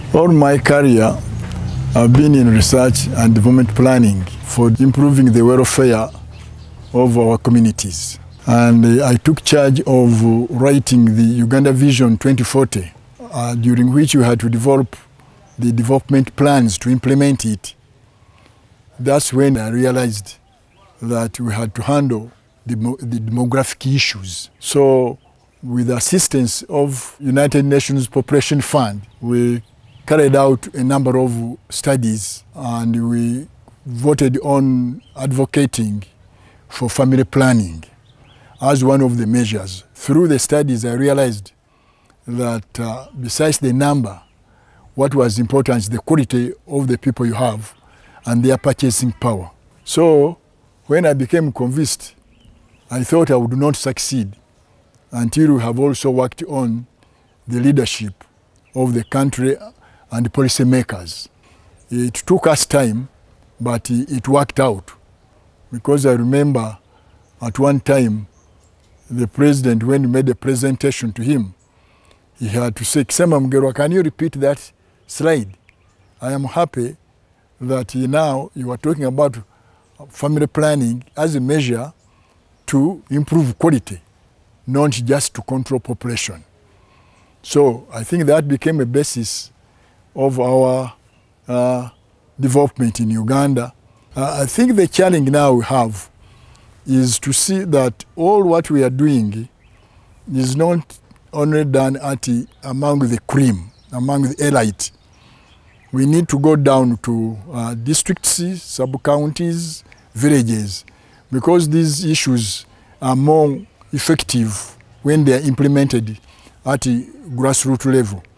All my career, I've been in research and development planning for improving the welfare of our communities. And I took charge of writing the Uganda Vision 2040, during which we had to develop the development plans to implement it. That's when I realized that we had to handle the demographic issues. So with the assistance of United Nations Population Fund, we carried out a number of studies and we voted on advocating for family planning as one of the measures. Through the studies, I realized that besides the number, what was important is the quality of the people you have and their purchasing power. So when I became convinced, I thought I would not succeed until we have also worked on the leadership of the country and policy makers. It took us time, but it worked out. Because I remember at one time, the president, when he made a presentation to him, he had to say, Kisema Mugerwa, can you repeat that slide? I am happy that now you are talking about family planning as a measure to improve quality, not just to control population. So I think that became a basis of our development in Uganda. I think the challenge now we have is to see that all what we are doing is not only done among the cream, among the elite. We need to go down to districts, sub-counties, villages, because these issues are more effective when they are implemented at a grassroots level.